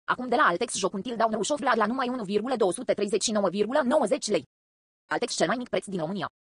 Acum de la Altex joc Until Dawn Rush of Blood la numai 1,239,90 lei. Altex cel mai mic preț din România.